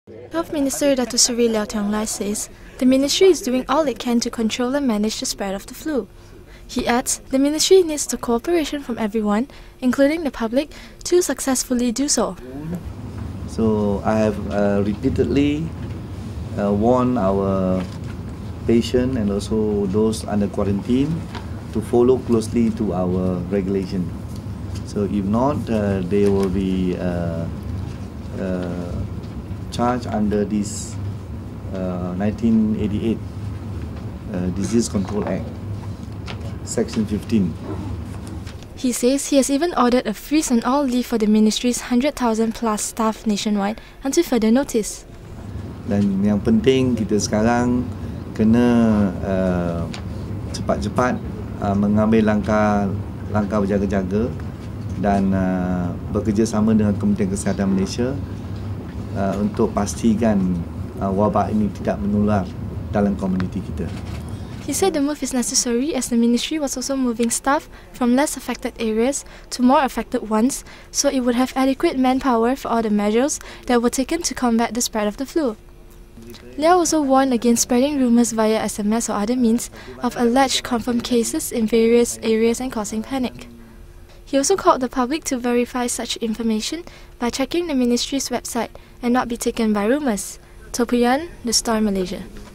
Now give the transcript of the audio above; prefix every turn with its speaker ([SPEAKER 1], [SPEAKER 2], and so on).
[SPEAKER 1] Health Minister Datuk Liow says the ministry is doing all it can to control and manage the spread of the flu. He adds the ministry needs the cooperation from everyone, including the public, to successfully do so.
[SPEAKER 2] So I have repeatedly warned our patients and also those under quarantine to follow closely to our regulation. So if not, they will be charged under this 1988 Disease Control Act, Section 15.
[SPEAKER 1] He says he has even ordered a freeze on all leave for the ministry's 100,000 plus staff nationwide until further notice.
[SPEAKER 2] Dan yang penting kita sekarang kena cepat-cepat mengambil langkah berjaga-jaga dan bekerjasama dengan Kementerian Kesihatan Malaysia untuk pastikan wabak ini tidak menular dalam komuniti kita.
[SPEAKER 1] He said the move is necessary as the ministry was also moving staff from less affected areas to more affected ones, so it would have adequate manpower for all the measures that were taken to combat the spread of the flu. Liow also warned against spreading rumours via SMS or other means of alleged confirmed cases in various areas and causing panic. He also called the public to verify such information by checking the ministry's website and not be taken by rumours. Topian, The Star, Malaysia.